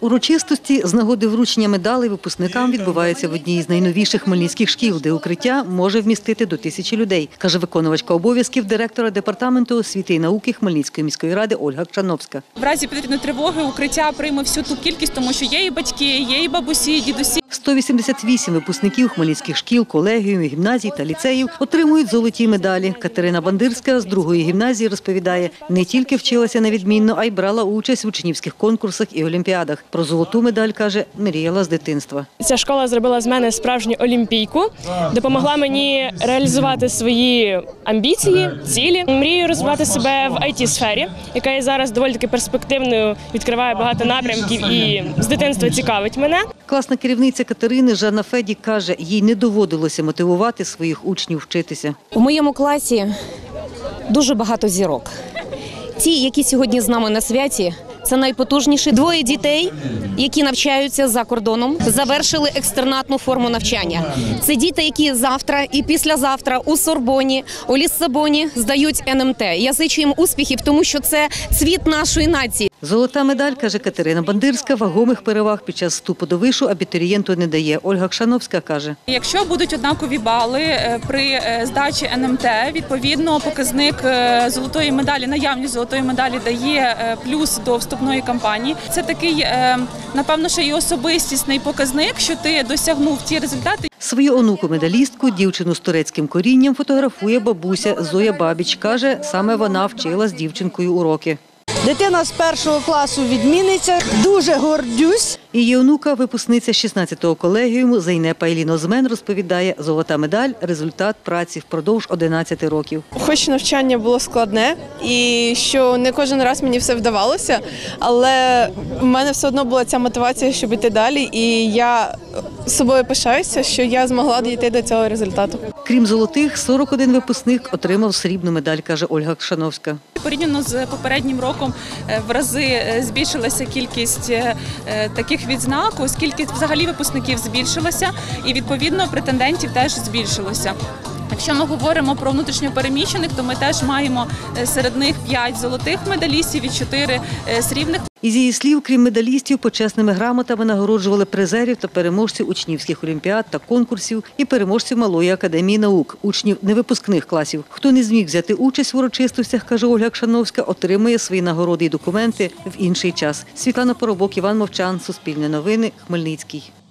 Урочистості з нагоди вручення медалей випускникам відбуваються в одній з найновіших хмельницьких шкіл, де укриття може вмістити до 1000 людей, каже виконувачка обов'язків директора департаменту освіти і науки Хмельницької міської ради Ольга Кшановська. В разі повітряної тривоги укриття прийме всю ту кількість, тому що є і батьки, є і бабусі, і дідусі. 188 випускників хмельницьких шкіл, колегіумів, гімназій та ліцеїв отримують золоті медалі. Катерина Бандирська з 2-ї гімназії розповідає, не тільки вчилася на відмінно, а й брала участь в учнівських конкурсах і олімпіадах. Про золоту медаль, каже, мріяла з дитинства. Ця школа зробила з мене справжню олімпійку, допомогла мені реалізувати свої амбіції, цілі. Мрію розвивати себе в IT-сфері, яка є зараз доволі таки перспективною, відкриває багато напрямків і з дитинства цікавить мене. Класна керівниця Катерини Жанна Федік каже, їй не доводилося мотивувати своїх учнів вчитися. У моєму класі дуже багато зірок. Ті, які сьогодні з нами на святі, це найпотужніші. 2 дітей, які навчаються за кордоном, завершили екстернатну форму навчання. Це діти, які завтра і післязавтра у Сорбоні, у Ліссабоні здають НМТ. Я зичу їм успіхів, тому що це цвіт нашої нації. Золота медаль, каже Катерина Бандирська, вагомих переваг під час вступу до вишу абітурієнту не дає. Ольга Кшановська каже. Якщо будуть однакові бали при здачі НМТ, відповідно показник золотої медалі, наявність золотої медалі дає плюс до вступної кампанії. Це такий, напевно, що і особистісний показник, що ти досягнув ті результати. Свою онуку-медалістку, дівчину з турецьким корінням, фотографує бабуся Зоя Бабіч. Каже, саме вона вчила з дівчинкою уроки. Дитина з 1-го класу відмінниця, дуже гордюсь. Її онука, випускниця 16-го колегіуму Зайнепа Ілінозмен, розповідає, золота медаль – результат праці впродовж 11 років. Хоч навчання було складне і що не кожен раз мені все вдавалося, але в мене все одно була ця мотивація, щоб йти далі, і я собою пишаюся, що я змогла дійти до цього результату. Крім золотих, 41 випускник отримав срібну медаль, каже Ольга Кшановська. Порівняно з попереднім роком в рази збільшилася кількість таких відзнак, оскільки взагалі випускників збільшилося і, відповідно, претендентів теж збільшилося. Якщо ми говоримо про внутрішньопереміщених, то ми теж маємо серед них 5 золотих медалістів і 4 срібних. Із її слів, крім медалістів, почесними грамотами нагороджували призерів та переможців учнівських олімпіад та конкурсів і переможців Малої академії наук, учнів невипускних класів. Хто не зміг взяти участь в урочистостях, каже Ольга Кшановська, отримує свої нагороди і документи в інший час. Світлана Поробок, Іван Мовчан, Суспільне новини, Хмельницький.